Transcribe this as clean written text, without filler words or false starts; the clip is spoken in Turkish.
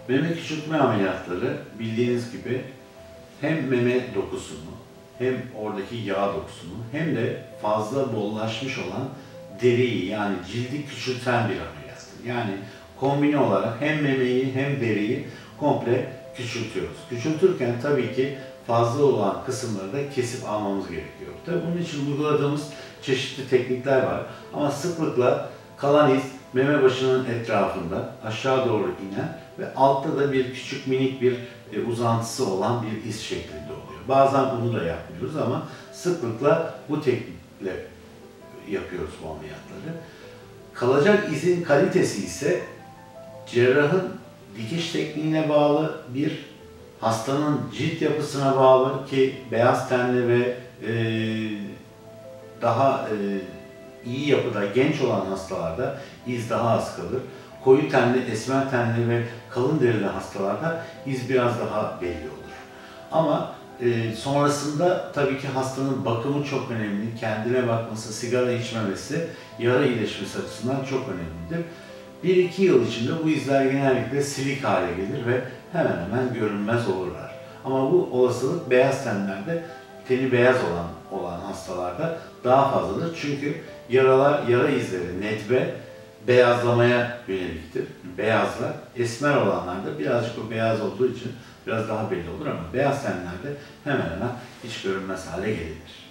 Meme küçültme ameliyatları bildiğiniz gibi hem meme dokusunu, hem oradaki yağ dokusunu, hem de fazla bollaşmış olan deriyi yani cildi küçülten bir ameliyattır. Yani kombine olarak hem memeyi hem deriyi komple küçültüyoruz. Küçültürken tabii ki fazla olan kısımları da kesip almamız gerekiyor. Tabii bunun için uyguladığımız çeşitli teknikler var. Ama sıklıkla kalan iz meme başının etrafında aşağı doğru inen ve altta da bir küçük minik bir uzantısı olan bir iz şeklinde oluyor. Bazen bunu da yapmıyoruz ama sıklıkla bu teknikle yapıyoruz bu ameliyatları. Kalacak izin kalitesi ise cerrahın dikiş tekniğine bağlı, bir hastanın cilt yapısına bağlı ki beyaz tenli ve daha iyi yapıda genç olan hastalarda iz daha az kalır. Koyu tenli, esmer tenli ve kalın derili hastalarda iz biraz daha belli olur. Ama sonrasında tabii ki hastanın bakımı çok önemli. Kendine bakması, sigara içmemesi, yara iyileşmesi açısından çok önemlidir. 1-2 yıl içinde bu izler genellikle silik hale gelir ve hemen hemen görünmez olurlar. Ama bu olasılık beyaz tenlerde, teni beyaz olan hastalarda daha fazladır. Çünkü yara izleri, netbe beyazlamaya yöneliktir. Beyazlar, esmer olanlarda birazcık o beyaz olduğu için biraz daha belli olur ama beyaz tenlerde hemen hemen hiç görünmez hale gelir.